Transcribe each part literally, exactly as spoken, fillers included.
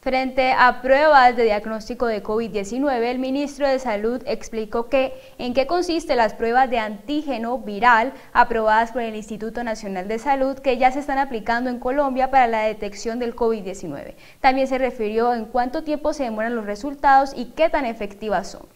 Frente a pruebas de diagnóstico de COVID diecinueve, el ministro de Salud explicó que en qué consisten las pruebas de antígeno viral aprobadas por el Instituto Nacional de Salud que ya se están aplicando en Colombia para la detección del COVID diecinueve. También se refirió en cuánto tiempo se demoran los resultados y qué tan efectivas son.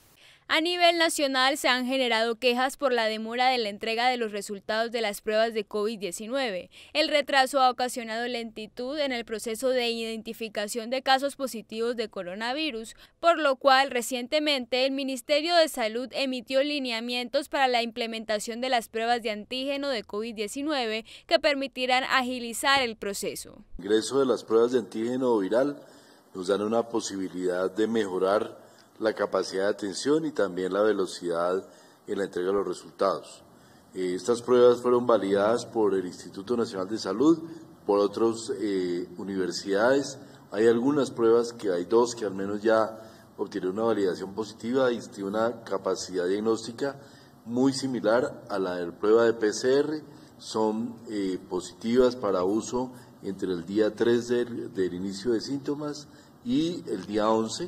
A nivel nacional se han generado quejas por la demora de la entrega de los resultados de las pruebas de COVID diecinueve. El retraso ha ocasionado lentitud en el proceso de identificación de casos positivos de coronavirus, por lo cual recientemente el Ministerio de Salud emitió lineamientos para la implementación de las pruebas de antígeno de COVID diecinueve que permitirán agilizar el proceso. El ingreso de las pruebas de antígeno viral nos dan una posibilidad de mejorar la capacidad de atención y también la velocidad en la entrega de los resultados. Eh, estas pruebas fueron validadas por el Instituto Nacional de Salud, por otras eh, universidades. Hay algunas pruebas, que hay dos que al menos ya obtuvieron una validación positiva y tiene una capacidad diagnóstica muy similar a la de la prueba de P C R. Son eh, positivas para uso entre el día tres del, del inicio de síntomas y el día once.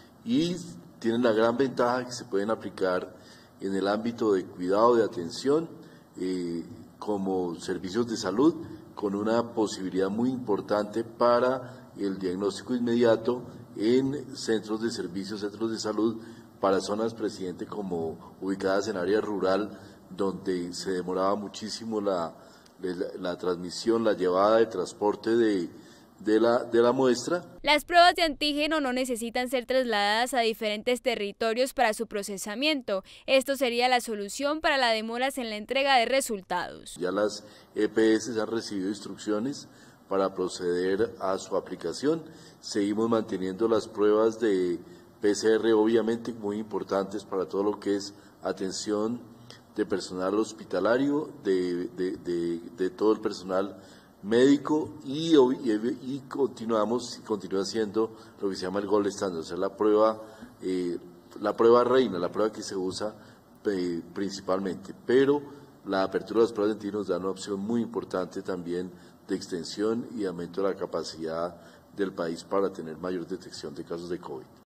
Y tienen la gran ventaja que se pueden aplicar en el ámbito de cuidado, de atención, eh, como servicios de salud, con una posibilidad muy importante para el diagnóstico inmediato en centros de servicios, centros de salud, para zonas, presidente, como ubicadas en área rural, donde se demoraba muchísimo la, la, la transmisión, la llevada de transporte de De la, de la muestra. Las pruebas de antígeno no necesitan ser trasladadas a diferentes territorios para su procesamiento. Esto sería la solución para las demoras en la entrega de resultados. Ya las E P S han recibido instrucciones para proceder a su aplicación. Seguimos manteniendo las pruebas de P C R, obviamente muy importantes para todo lo que es atención de personal hospitalario, de, de, de, de todo el personal médico y, y, y continuamos y continúa siendo lo que se llama el gold standard, o sea, la prueba, eh, la prueba reina, la prueba que se usa eh, principalmente, pero la apertura de las pruebas de antígenos nos da una opción muy importante también de extensión y aumento de la capacidad del país para tener mayor detección de casos de COVID.